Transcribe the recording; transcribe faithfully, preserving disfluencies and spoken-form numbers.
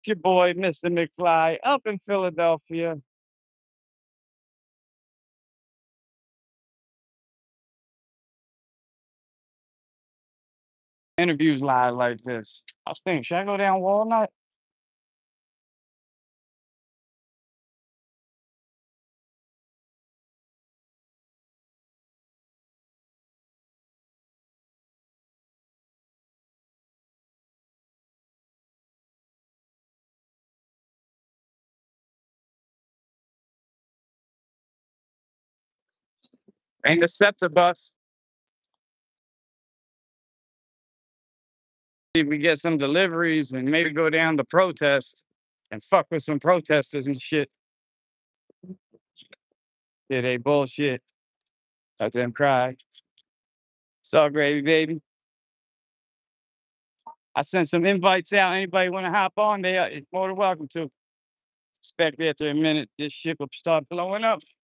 It's your boy, Mister McFly, up in Philadelphia. Interviews live like this. I was thinking, should I go down Walnut? Ain't the SEPTA bus. See if we get some deliveries and maybe go down to protest and fuck with some protesters and shit. Yeah, they bullshit. Let them cry. It's all gravy, baby. I sent some invites out. Anybody want to hop on? They are more than welcome to. Expect after a minute, this shit will start blowing up.